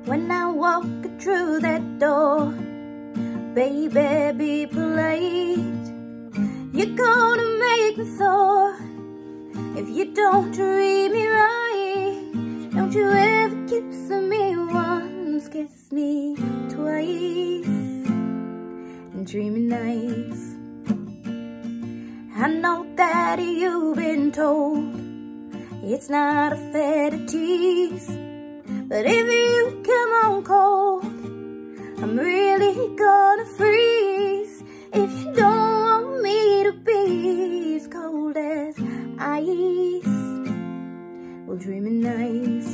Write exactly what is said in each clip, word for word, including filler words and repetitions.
when I walk through that door. Baby, be polite. You're gonna make me sore if you don't treat me right. Don't you ever kiss me once, kiss me twice, and treat me nice. I know that you've been told it's not fair to tease, but if you come on cold, I'm really gonna freeze. If you don't want me to be as cold as ice, well, treat me nice.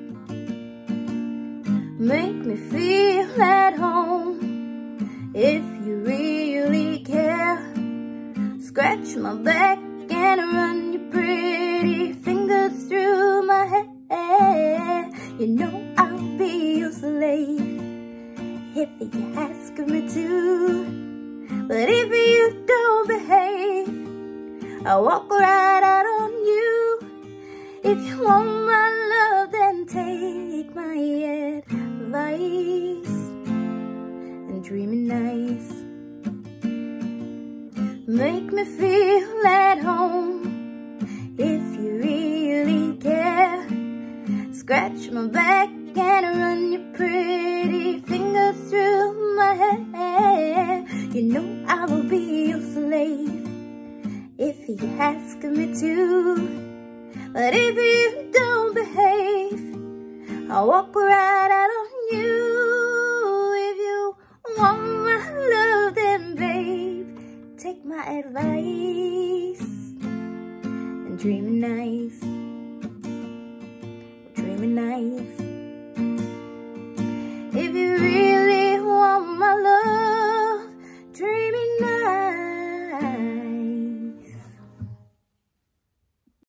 Make me feel at home if you really care. Scratch my back and run your pretty fingers through my hair. You know I'll be your slave if you ask me to. But if you don't behave, I'll walk right out on you. If you want my love, then take my advice and treat me nice. Make me feel at home if you really care. Scratch my back and run your pretty fingers through my hair. You know I will be your slave if you ask me to. But if you don't behave, I'll walk right out on you. If you want my love, then babe, take my advice and treat me nice. Treat me nice.